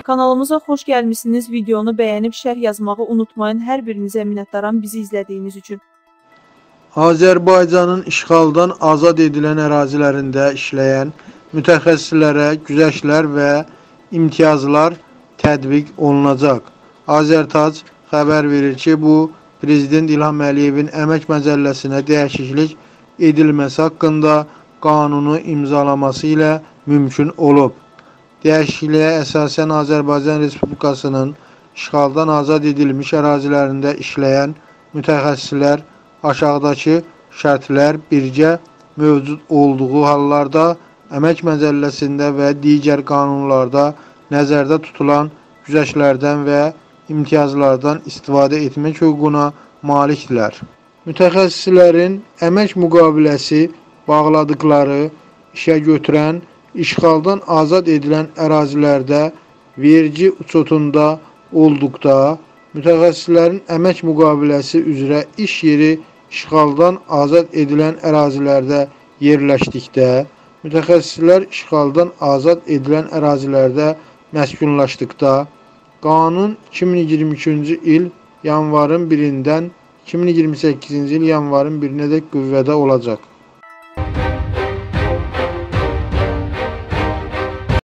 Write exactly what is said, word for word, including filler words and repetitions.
Kanalımıza xoş gəlmişsiniz. Videonu bəyənib şərh yazmağı unutmayın. Hər birinizə minnətdaram bizi izlədiyiniz üçün. Azərbaycanın işğaldan azad edilən ərazilərində işləyən mütəxəssislərə güzəştlər və imtiyazlar tətbiq olunacaq. Azərtac xəbər verir ki, bu Prezident İlham Əliyevin əmək məcəlləsinə dəyişiklik edilməsi haqqında qanunu imzalaması ilə mümkün olub. Dəyişikliyə əsasən Azərbaycan Respublikasının işğaldan azad edilmiş ərazilərində işləyən mütəxəssislər aşağıdakı şərtlər birgə mövcud olduğu hallarda əmək məcəlləsində və digər qanunlarda nəzərdə tutulan güzəştlərdən və imtiyazlardan istifadə etmək hüququna malikdirlər. Mütəxəssislərin əmək müqaviləsi bağladıkları işə götürən işğaldan azad edilən ərazilərdə vergi uçotunda olduqda, mütəxəssislərin əmək müqaviləsi üzrə iş yeri işğaldan azad edilən ərazilərdə yerləşdikdə, mütəxəssislər işğaldan azad edilən ərazilərdə məskunlaşdıqda, qanun iki min iyirmi üçüncü il yanvarın birindən iki min iyirmi səkkizinci il yanvarın birinədək qüvvədə olacaq.